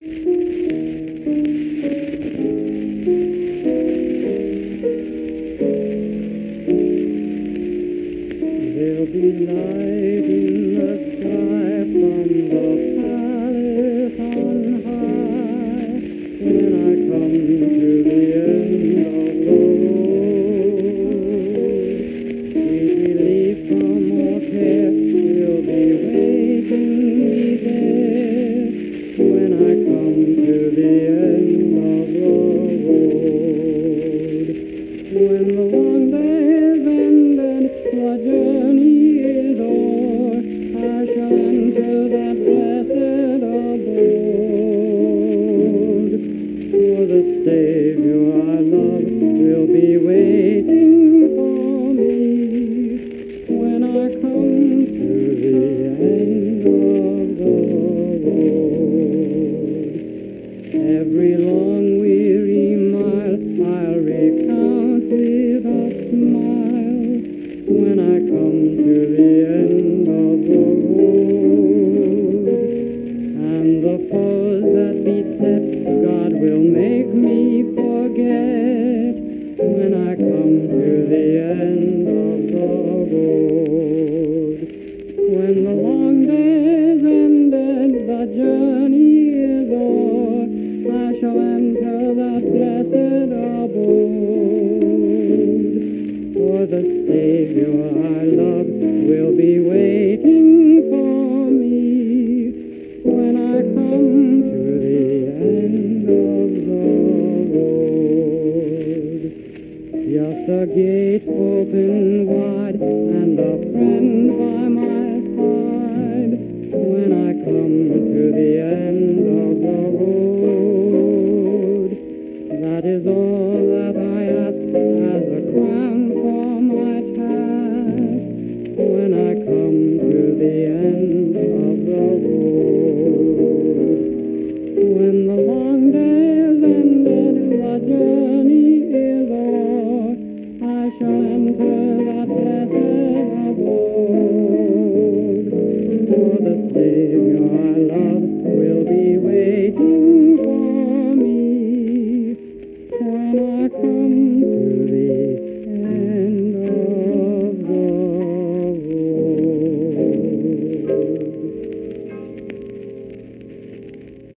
There'll be light in the sky from the palace on high when I come to the end of the road. Sweet relief from all care will be waiting me there when I come to the end of the road. When the long day's ended, the journey is o'er, I shall enter that blessed abode. For the Savior I love will be waiting for me when I come to the end of the road. Every long weary mile I'll recount with a smile when I come to the end of the road. And the foes that beset God will make me forget when I come to the end of the road. When the long day's ended, the journey is o'er, I shall enter that blessed abode. For the Savior I love will be waiting for me when I come to the end of the road. Just a gate open wide and a friend by my side when I come to the end of the road. That is all that I ask as a crown for my task when I come to the end of the road. When the long day's ended, the journey is o'er, I shall enter that blessed abode. For the Savior I love